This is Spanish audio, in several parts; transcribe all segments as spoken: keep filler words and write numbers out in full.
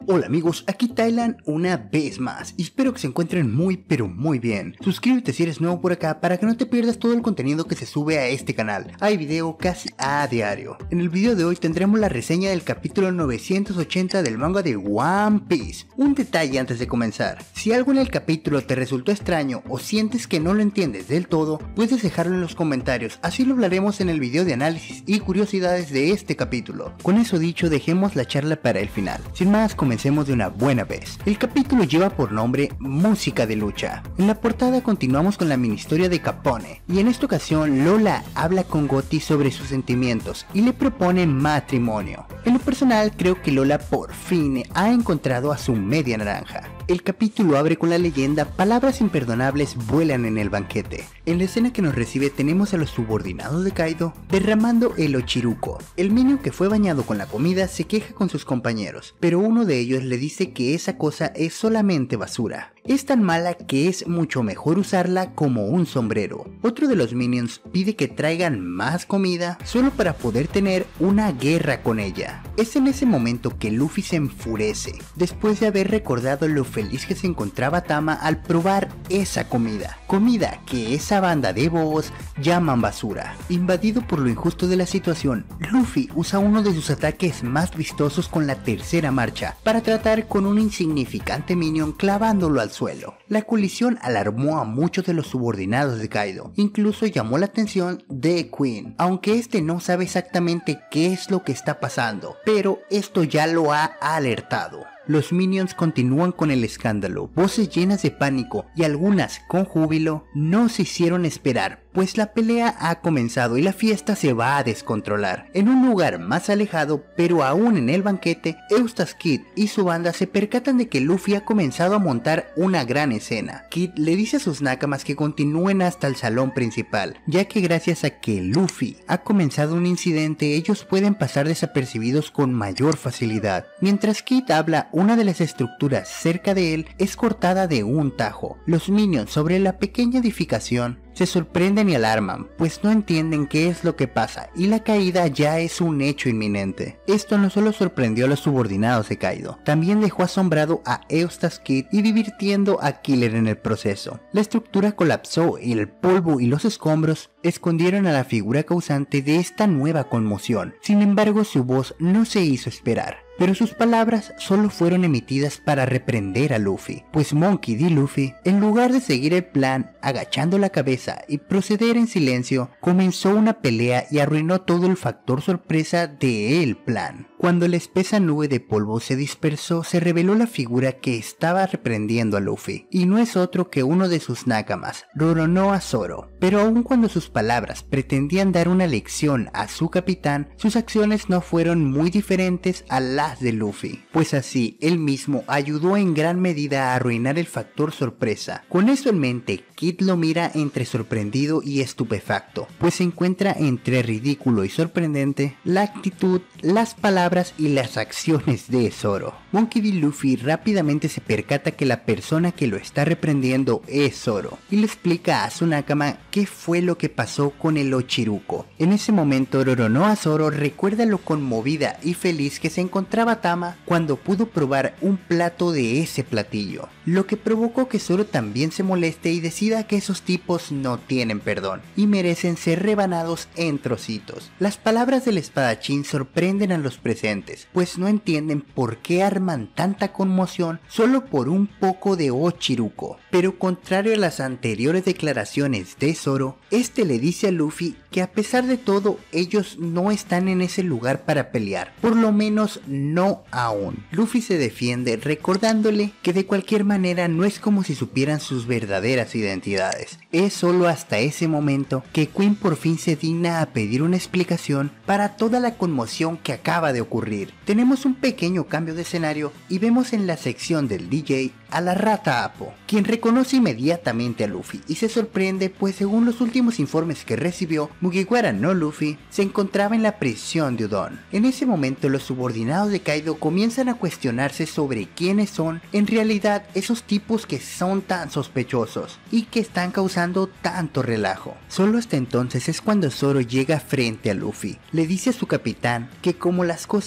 Hola amigos, aquí Thailand una vez más y espero que se encuentren muy pero muy bien. Suscríbete si eres nuevo por acá para que no te pierdas todo el contenido que se sube a este canal. Hay video casi a diario. En el video de hoy tendremos la reseña del capítulo novecientos ochenta del manga de One Piece. Un detalle antes de comenzar: si algo en el capítulo te resultó extraño o sientes que no lo entiendes del todo, puedes dejarlo en los comentarios, así lo hablaremos en el video de análisis y curiosidades de este capítulo. Con eso dicho, dejemos la charla para el final. Sin más, comencemos de una buena vez. El capítulo lleva por nombre Música de Lucha. En la portada continuamos con la mini historia de Capone, y en esta ocasión Lola habla con Gotti sobre sus sentimientos y le propone matrimonio. En lo personal, creo que Lola por fin ha encontrado a su media naranja. El capítulo abre con la leyenda: palabras imperdonables vuelan en el banquete. En la escena que nos recibe tenemos a los subordinados de Kaido derramando el Ochiruko. El minion que fue bañado con la comida se queja con sus compañeros, pero uno de ellos le dice que esa cosa es solamente basura. Es tan mala que es mucho mejor usarla como un sombrero. Otro de los minions pide que traigan más comida solo para poder tener una guerra con ella. Es en ese momento que Luffy se enfurece, después de haber recordado lo feliz que se encontraba Tama al probar esa comida. Comida que esa banda de bobos llaman basura. Invadido por lo injusto de la situación, Luffy usa uno de sus ataques más vistosos con la tercera marcha para tratar con un insignificante minion clavándolo al suelo. La colisión alarmó a muchos de los subordinados de Kaido, incluso llamó la atención de Queen, aunque este no sabe exactamente qué es lo que está pasando, pero esto ya lo ha alertado. Los minions continúan con el escándalo, voces llenas de pánico y algunas con júbilo no se hicieron esperar, pues la pelea ha comenzado y la fiesta se va a descontrolar. En un lugar más alejado, pero aún en el banquete, Eustace Kid y su banda se percatan de que Luffy ha comenzado a montar una gran escena. Kid le dice a sus nakamas que continúen hasta el salón principal, ya que gracias a que Luffy ha comenzado un incidente, ellos pueden pasar desapercibidos con mayor facilidad. Mientras Kid habla, una de las estructuras cerca de él es cortada de un tajo. Los minions sobre la pequeña edificación se sorprenden y alarman, pues no entienden qué es lo que pasa y la caída ya es un hecho inminente. Esto no solo sorprendió a los subordinados de Kaido, también dejó asombrado a Eustace Kid y divirtiendo a Killer en el proceso. La estructura colapsó y el polvo y los escombros escondieron a la figura causante de esta nueva conmoción. Sin embargo, su voz no se hizo esperar, pero sus palabras solo fueron emitidas para reprender a Luffy, pues Monkey D. Luffy, en lugar de seguir el plan, agachando la cabeza y proceder en silencio, comenzó una pelea y arruinó todo el factor sorpresa del plan. Cuando la espesa nube de polvo se dispersó, se reveló la figura que estaba reprendiendo a Luffy, y no es otro que uno de sus nakamas, Roronoa Zoro. Pero aun cuando sus palabras pretendían dar una lección a su capitán, sus acciones no fueron muy diferentes a las de Luffy, pues así él mismo ayudó en gran medida a arruinar el factor sorpresa. Con eso en mente, Kid lo mira entre sorprendido y estupefacto, pues se encuentra entre ridículo y sorprendente la actitud, las palabras y las acciones de Zoro. Monkey D. Luffy rápidamente se percata que la persona que lo está reprendiendo es Zoro, y le explica a su nakama qué fue lo que pasó con el Ochiruko. En ese momento, Roronoa Zoro recuerda lo conmovida y feliz que se encontraba Tama cuando pudo probar un plato de ese platillo, lo que provocó que Zoro también se moleste y decida que esos tipos no tienen perdón y merecen ser rebanados en trocitos. Las palabras del espadachín sorprenden a los presentes, pues no entienden por qué arman tanta conmoción solo por un poco de Ochiruko. Pero contrario a las anteriores declaraciones de Zoro, este le dice a Luffy que a pesar de todo ellos no están en ese lugar para pelear, por lo menos no aún. Luffy se defiende recordándole que de cualquier manera no es como si supieran sus verdaderas identidades. Es solo hasta ese momento que Queen por fin se digna a pedir una explicación para toda la conmoción que acaba de ocurrir. Tenemos un pequeño cambio de escenario y vemos en la sección del D J a la rata Apo, quien reconoce inmediatamente a Luffy y se sorprende, pues según los últimos informes que recibió, Mugiwara no Luffy se encontraba en la prisión de Udon. En ese momento los subordinados de Kaido comienzan a cuestionarse sobre quiénes son en realidad esos tipos que son tan sospechosos y que están causando tanto relajo. Solo hasta entonces es cuando Zoro llega frente a Luffy. Le dice a su capitán que como las cosas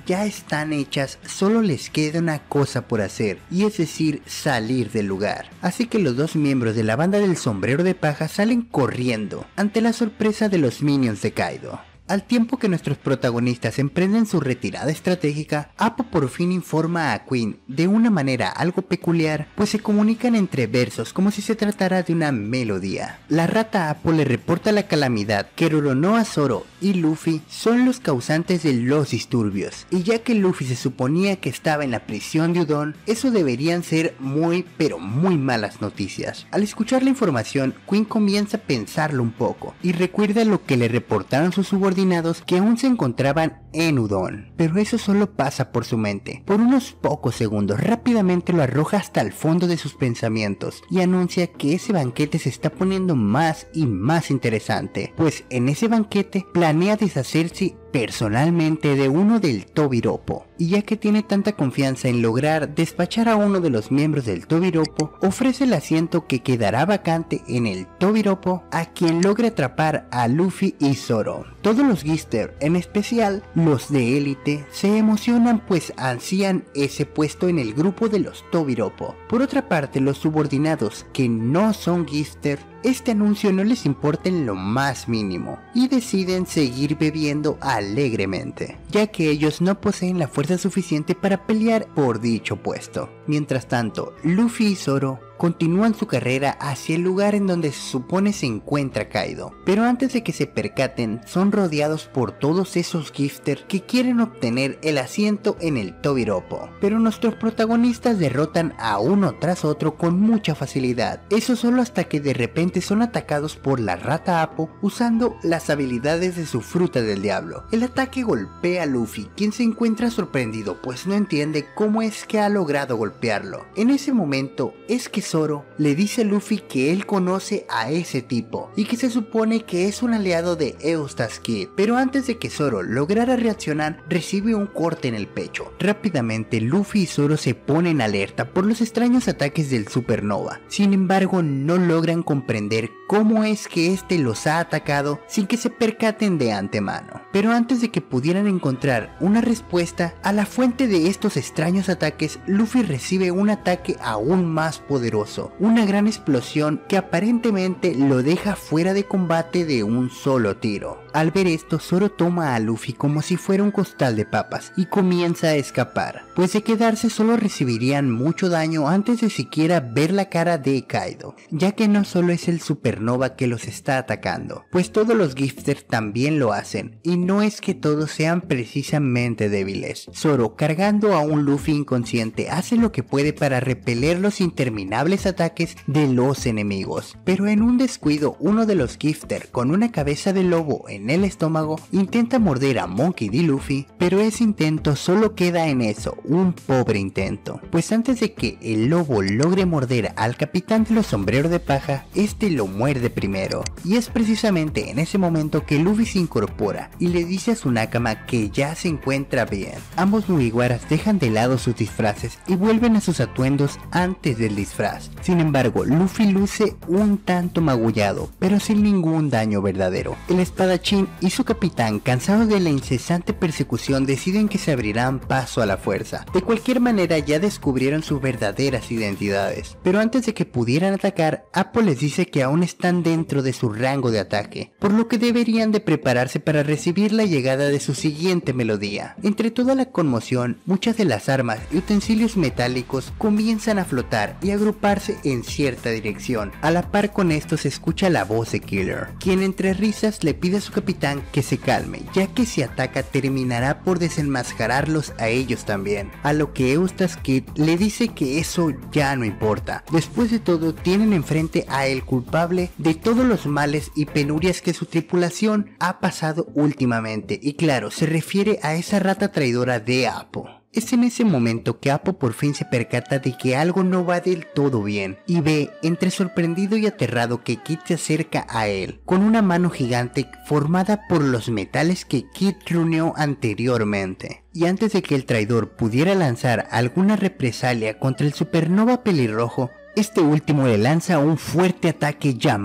ya están hechas, solo les queda una cosa por hacer, y es decir, salir del lugar. Así que los dos miembros de la banda del sombrero de paja salen corriendo ante la sorpresa de los minions de Kaido. Al tiempo que nuestros protagonistas emprenden su retirada estratégica, Appo por fin informa a Queen de una manera algo peculiar, pues se comunican entre versos como si se tratara de una melodía. La rata Appo le reporta la calamidad que Roronoa Zoro y Luffy son los causantes de los disturbios, y ya que Luffy se suponía que estaba en la prisión de Udon, eso deberían ser muy pero muy malas noticias. Al escuchar la información, Queen comienza a pensarlo un poco, y recuerda lo que le reportaron sus subordinados que aún se encontraban en Udon, pero eso solo pasa por su mente. Por unos pocos segundos rápidamente lo arroja hasta el fondo de sus pensamientos y anuncia que ese banquete se está poniendo más y más interesante, pues en ese banquete planea deshacerse personalmente de uno del Tobiropo, y ya que tiene tanta confianza en lograr despachar a uno de los miembros del Tobiropo, ofrece el asiento que quedará vacante en el Tobiropo a quien logre atrapar a Luffy y Zoro. Todos los Gister, en especial los de élite, se emocionan pues ansían ese puesto en el grupo de los Tobiropo. Por otra parte, los subordinados que no son Gister, este anuncio no les importa en lo más mínimo y deciden seguir bebiendo alegremente, ya que ellos no poseen la fuerza suficiente para pelear por dicho puesto. Mientras tanto, Luffy y Zoro continúan su carrera hacia el lugar en donde se supone se encuentra Kaido, pero antes de que se percaten son rodeados por todos esos Gifters que quieren obtener el asiento en el Tobiropo, pero nuestros protagonistas derrotan a uno tras otro con mucha facilidad, eso solo hasta que de repente son atacados por la rata Appo usando las habilidades de su fruta del diablo. El ataque golpea a Luffy, quien se encuentra sorprendido pues no entiende cómo es que ha logrado golpearlo. En ese momento es que Zoro le dice a Luffy que él conoce a ese tipo y que se supone que es un aliado de Eustace Kid, pero antes de que Zoro lograra reaccionar recibe un corte en el pecho. Rápidamente Luffy y Zoro se ponen alerta por los extraños ataques del Supernova, sin embargo no logran comprender cómo es que este los ha atacado sin que se percaten de antemano. Pero antes de que pudieran encontrar una respuesta a la fuente de estos extraños ataques, Luffy recibe un ataque aún más poderoso, una gran explosión que aparentemente lo deja fuera de combate de un solo tiro. Al ver esto, Zoro toma a Luffy como si fuera un costal de papas y comienza a escapar, pues de quedarse solo recibirían mucho daño antes de siquiera ver la cara de Kaido, ya que no solo es el Supernova que los está atacando, pues todos los Gifters también lo hacen, y no es que todos sean precisamente débiles. Zoro, cargando a un Luffy inconsciente, hace lo que puede para repeler los interminables ataques de los enemigos, pero en un descuido uno de los Gifters con una cabeza de lobo en el estómago intenta morder a Monkey D. Luffy, pero ese intento solo queda en eso, un pobre intento, pues antes de que el lobo logre morder al capitán de los sombreros de paja, este lo muerde primero, y es precisamente en ese momento que Luffy se incorpora y le dice a su Nakama que ya se encuentra bien. Ambos Mugiwaras dejan de lado sus disfraces y vuelven a sus atuendos antes del disfraz. Sin embargo, Luffy luce un tanto magullado, pero sin ningún daño verdadero. El espadachín y su capitán, cansados de la incesante persecución, deciden que se abrirán paso a la fuerza. De cualquier manera ya descubrieron sus verdaderas identidades, pero antes de que pudieran atacar, Appo les dice que aún están dentro de su rango de ataque, por lo que deberían de prepararse para recibir la llegada de su siguiente melodía. Entre toda la conmoción, muchas de las armas y utensilios metálicos comienzan a flotar y agruparse en cierta dirección. A la par con esto se escucha la voz de Killer, quien entre risas le pide a su capitán que se calme, ya que si ataca terminará por desenmascararlos a ellos también, a lo que Eustace Kid le dice que eso ya no importa. Después de todo, tienen enfrente a el culpable de todos los males y penurias que su tripulación ha pasado últimamente, y claro, se refiere a esa rata traidora de Appo. Es en ese momento que Appo por fin se percata de que algo no va del todo bien y ve, entre sorprendido y aterrado, que Kid se acerca a él con una mano gigante formada por los metales que Kid reunió anteriormente. Y antes de que el traidor pudiera lanzar alguna represalia contra el Supernova pelirrojo, este último le lanza un fuerte ataque llamado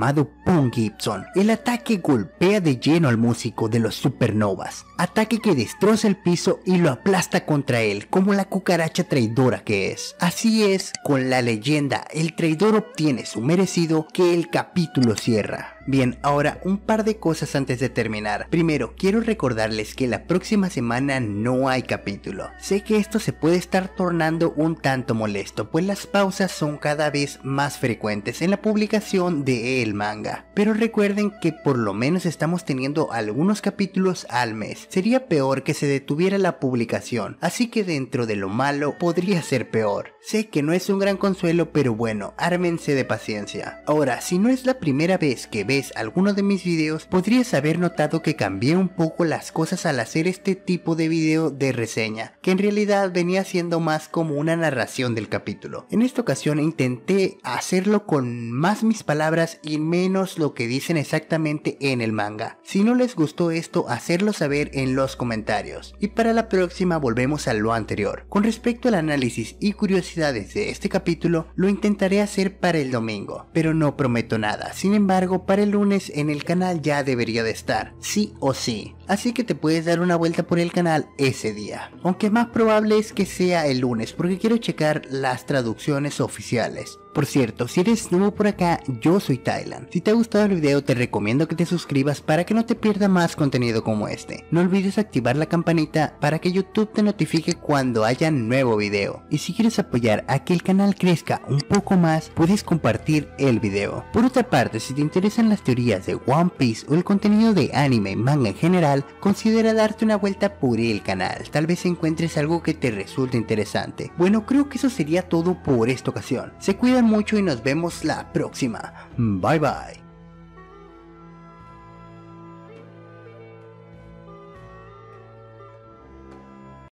Boom Gibson. El ataque golpea de lleno al músico de los Supernovas, ataque que destroza el piso y lo aplasta contra él como la cucaracha traidora que es. Así es, con la leyenda, el traidor obtiene su merecido, que el capítulo cierra. Bien, ahora un par de cosas antes de terminar. Primero, quiero recordarles que la próxima semana no hay capítulo. Sé que esto se puede estar tornando un tanto molesto, pues las pausas son cada vez más frecuentes en la publicación de el manga. Pero recuerden que por lo menos estamos teniendo algunos capítulos al mes. Sería peor que se detuviera la publicación, así que dentro de lo malo podría ser peor. Sé que no es un gran consuelo, pero bueno, ármense de paciencia. Ahora, si no es la primera vez que ves alguno de mis videos, podrías haber notado que cambié un poco las cosas al hacer este tipo de video de reseña, que en realidad venía siendo más como una narración del capítulo. En esta ocasión intenté hacerlo con más mis palabras y menos lo que dicen exactamente en el manga. Si no les gustó esto, hacerlo saber en los comentarios. Y para la próxima volvemos a lo anterior. Con respecto al análisis y curiosidades de este capítulo, lo intentaré hacer para el domingo, pero no prometo nada. Sin embargo, para el lunes en el canal ya debería de estar, sí o sí. Así que te puedes dar una vuelta por el canal ese día. Aunque más probable es que sea el lunes, porque quiero checar las traducciones oficiales. Por cierto, si eres nuevo por acá, yo soy Thailand. Si te ha gustado el video, te recomiendo que te suscribas para que no te pierda más contenido como este. No olvides activar la campanita para que YouTube te notifique cuando haya nuevo video. Y si quieres apoyar a que el canal crezca un poco más, puedes compartir el video. Por otra parte, si te interesan las teorías de One Piece o el contenido de anime y manga en general, considera darte una vuelta por el canal. Tal vez encuentres algo que te resulte interesante. Bueno, creo que eso sería todo por esta ocasión. Se cuidan mucho y nos vemos la próxima. Bye bye.